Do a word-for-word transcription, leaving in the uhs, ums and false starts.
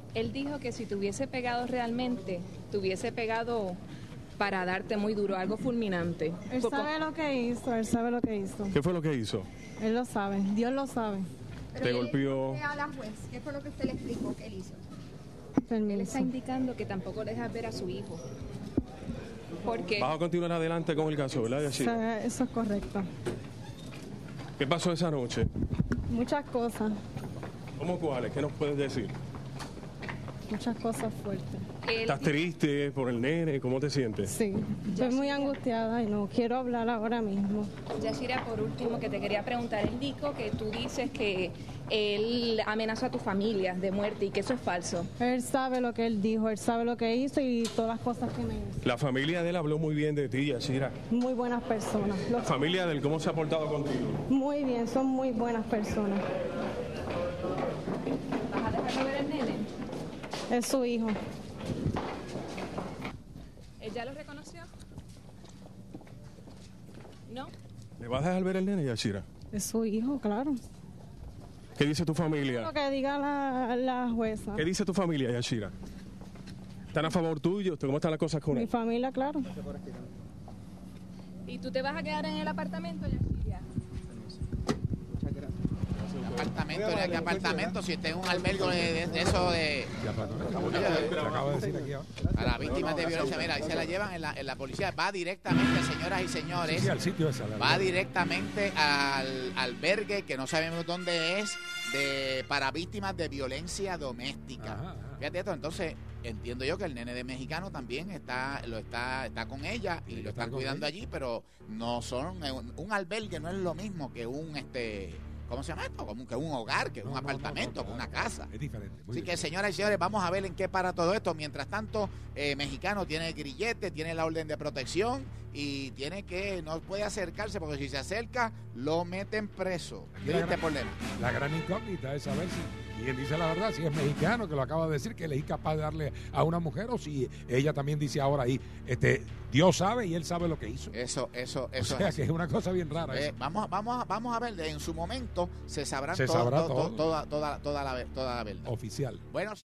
Él dijo que si te hubiese pegado realmente, te hubiese pegado para darte muy duro, algo fulminante. Él Poco... sabe lo que hizo, él sabe lo que hizo. ¿Qué fue lo que hizo? Él lo sabe, Dios lo sabe. Pero ¿Te él golpeó? a la juez, ¿qué fue lo que usted le explicó que él hizo? Permiso. Él está indicando que tampoco deja ver a su hijo. Porque Vamos a continuar adelante con el caso, ¿verdad, Yashira? O sea, eso es correcto. ¿Qué pasó esa noche? Muchas cosas, ¿Cómo cuáles? ¿Qué nos puedes decir? muchas cosas fuertes. él... ¿Estás triste por el nene? ¿Cómo te sientes? Sí, estoy muy angustiada y no quiero hablar ahora mismo. Yashira, por último, que te quería preguntar, él dijo que tú dices que él amenazó a tu familia de muerte y que eso es falso. Él sabe lo que él dijo, él sabe lo que hizo y todas las cosas que me hizo. La familia de él habló muy bien de ti, Yashira. Muy buenas personas. La Los- familia de él, ¿cómo se ha portado contigo? muy bien, son muy buenas personas. ¿Vas a dejarlo ver el nene? Es su hijo. ¿Él ya lo reconoció? ¿No? ¿Le vas a dejar ver el nene, Yashira? Es su hijo, claro. ¿Qué dice tu familia? Lo que diga la, la jueza. ¿Qué dice tu familia, Yashira? ¿Están a favor tuyo? ¿Cómo están las cosas con Mi él? familia, claro. ¿Y tú te vas a quedar en el apartamento, Yashira? Apartamento, ¿qué apartamento? Si este es un albergue de, de, de eso de... Acabo de decir aquí ahora. A las víctimas de violencia, mira, ahí se la llevan en la, en la policía. Va directamente, señoras y señores, Sí, al sitio ese. va directamente al albergue, que no sabemos dónde es, de para víctimas de violencia doméstica. Ajá, ajá. Fíjate esto, entonces entiendo yo que el nene de mexicano también está lo está está con ella y Sí, lo está están con cuidando ella. allí, pero no son un, un albergue no es lo mismo que un este ¿cómo se llama esto? Como que un hogar, que No, un no, no, apartamento, no, que no. una casa. Es diferente. muy Así que, diferente. señoras y señores, vamos a ver en qué para todo esto. Mientras tanto, eh, Mexicano tiene el grillete, tiene la orden de protección y tiene que, no puede acercarse porque si se acerca, lo meten preso. Aquí la Triste gran- problema. La gran incógnita es saber si, y él dice la verdad, si es mexicano, que lo acaba de decir, que él es incapaz de darle a una mujer, o si ella también dice ahora ahí, este, Dios sabe y él sabe lo que hizo. Eso, eso, O eso sea es que así. es una cosa bien rara. Eh, eso. vamos, a- vamos, a- vamos a ver, en su momento se sabrán Se todo- sabrá to- to- todo. toda, toda, toda, la, toda la verdad. Oficial. Bueno.